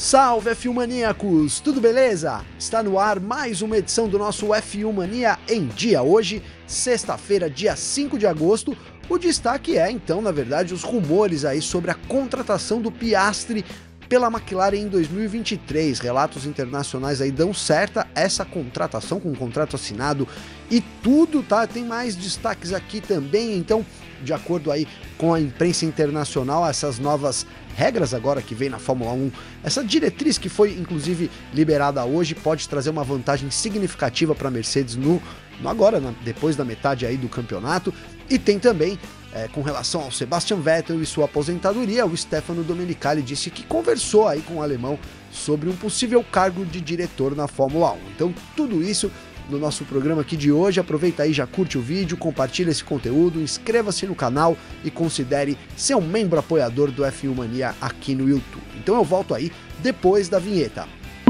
Salve F1 Maníacos, tudo beleza? Está no ar mais uma edição do nosso F1 Mania em Dia. Hoje, sexta-feira, dia 5 de agosto, o destaque é, então, na verdade, os rumores aí sobre a contratação do Piastri pela McLaren em 2023. Relatos internacionais aí dão certa essa contratação com um contrato assinado e tudo, tá? Tem mais destaques aqui também, então, de acordo aí com a imprensa internacional, essas novas regras agora que vem na Fórmula 1, essa diretriz que foi inclusive liberada hoje pode trazer uma vantagem significativa para a Mercedes depois da metade aí do campeonato. E tem também, com relação ao Sebastian Vettel e sua aposentadoria, o Stefano Domenicali disse que conversou aí com o alemão sobre um possível cargo de diretor na Fórmula 1. Então tudo isso no nosso programa aqui de hoje. Aproveita aí, já curte o vídeo, compartilha esse conteúdo, inscreva-se no canal e considere ser um membro apoiador do F1 Mania aqui no YouTube. Então eu volto aí depois da vinheta.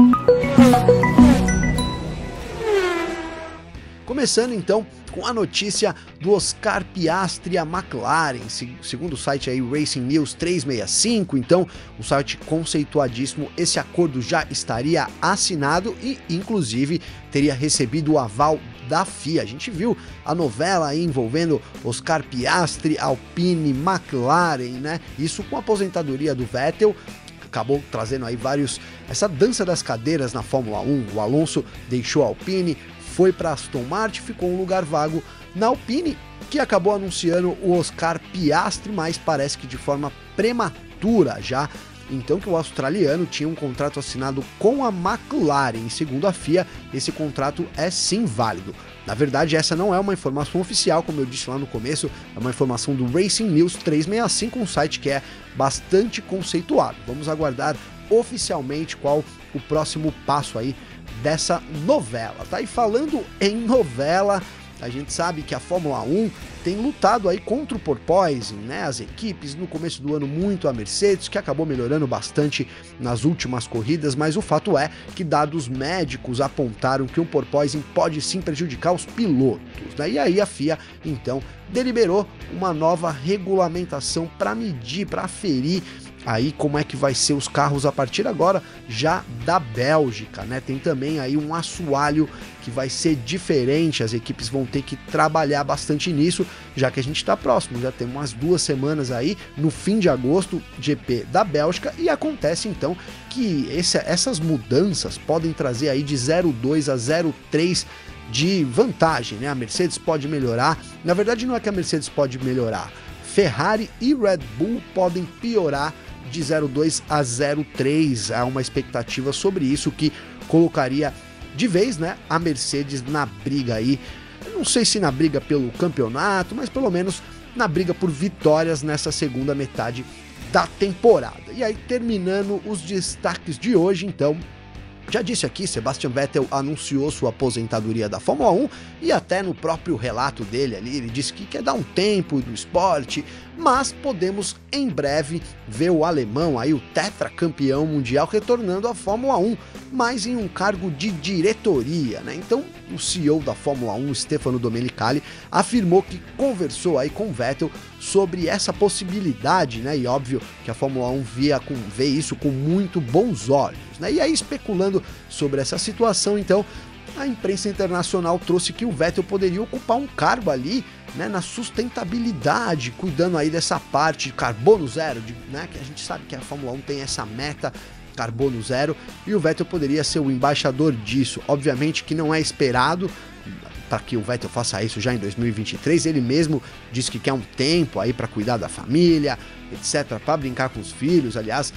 Começando então com a notícia do Oscar Piastri à McLaren, segundo o site aí Racing News 365, então um site conceituadíssimo, esse acordo já estaria assinado e inclusive teria recebido o aval da FIA. A gente viu a novela aí envolvendo Oscar Piastri, Alpine, McLaren, né? Isso com a aposentadoria do Vettel, acabou trazendo aí essa dança das cadeiras na Fórmula 1. O Alonso deixou a Alpine, foi para Aston Martin, ficou um lugar vago na Alpine, que acabou anunciando o Oscar Piastri, mas parece que de forma prematura já. Então que o australiano tinha um contrato assinado com a McLaren, e segundo a FIA, esse contrato é sim válido. Na verdade, essa não é uma informação oficial, como eu disse lá no começo, é uma informação do Racing News 365, um site que é bastante conceituado. Vamos aguardar oficialmente qual o próximo passo aí dessa novela, tá? E falando em novela, a gente sabe que a Fórmula 1 tem lutado aí contra o porpoising, né? As equipes, no começo do ano, muito a Mercedes, que acabou melhorando bastante nas últimas corridas, mas o fato é que dados médicos apontaram que o porpoising pode sim prejudicar os pilotos, né? E aí a FIA, então, deliberou uma nova regulamentação para medir, para aferir aí como é que vai ser os carros a partir agora já da Bélgica, né? Tem também aí um assoalho que vai ser diferente, as equipes vão ter que trabalhar bastante nisso, já que a gente está próximo, já tem umas 2 semanas aí, no fim de agosto, GP da Bélgica, e acontece então que essas mudanças podem trazer aí de 0,2 a 0,3 de vantagem, né? A Mercedes pode melhorar, na verdade não é que a Mercedes pode melhorar, Ferrari e Red Bull podem piorar de 0,2 a 0,3, há uma expectativa sobre isso que colocaria de vez, né, a Mercedes na briga aí, não sei se na briga pelo campeonato, mas pelo menos na briga por vitórias nessa segunda metade da temporada. E aí, terminando os destaques de hoje, então, já disse aqui, Sebastian Vettel anunciou sua aposentadoria da Fórmula 1 e até no próprio relato dele ali, ele disse que quer dar um tempo do esporte, mas podemos em breve ver o alemão, aí o tetracampeão mundial, retornando à Fórmula 1, mas em um cargo de diretoria, né? Então o CEO da Fórmula 1, Stefano Domenicali, afirmou que conversou aí com Vettel sobre essa possibilidade, né? E óbvio que a Fórmula 1 vê isso com muito bons olhos, né? E aí, especulando sobre essa situação, então, a imprensa internacional trouxe que o Vettel poderia ocupar um cargo ali, né, na sustentabilidade, cuidando aí dessa parte de carbono zero, né, que a gente sabe que a Fórmula 1 tem essa meta carbono zero, e o Vettel poderia ser o embaixador disso. Obviamente que não é esperado para que o Vettel faça isso já em 2023, ele mesmo disse que quer um tempo aí para cuidar da família, etc, para brincar com os filhos. Aliás,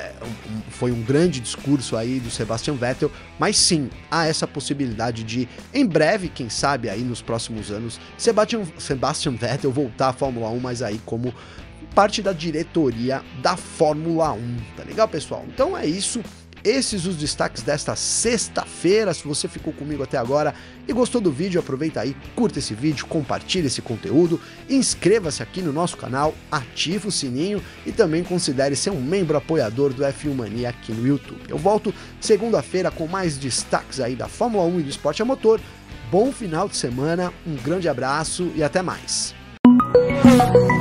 foi um grande discurso aí do Sebastian Vettel, mas sim, há essa possibilidade de, em breve, quem sabe aí nos próximos anos, Sebastian Vettel voltar à Fórmula 1, mas aí como parte da diretoria da Fórmula 1, tá legal, pessoal? Então é isso. Esses os destaques desta sexta-feira. Se você ficou comigo até agora e gostou do vídeo, aproveita aí, curta esse vídeo, compartilha esse conteúdo, inscreva-se aqui no nosso canal, ativa o sininho e também considere ser um membro apoiador do F1 Mania aqui no YouTube. Eu volto segunda-feira com mais destaques aí da Fórmula 1 e do esporte a motor. Bom final de semana, um grande abraço e até mais.